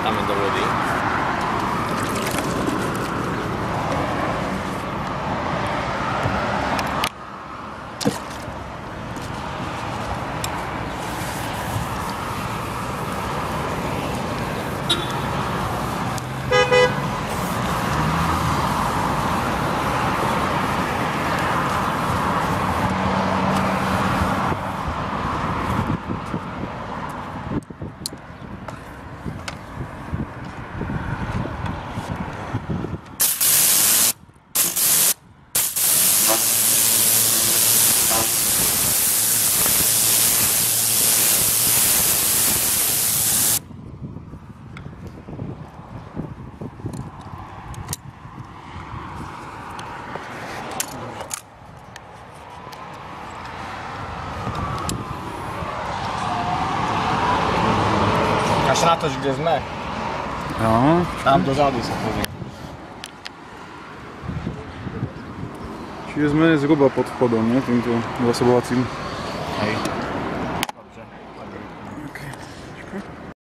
Tam je do vody. Až na to, kde sme. No. Tam dozadu sa pozrie. Čiže sme zhruba pod vchodom, nie? Týmto zásobovacím. Hej.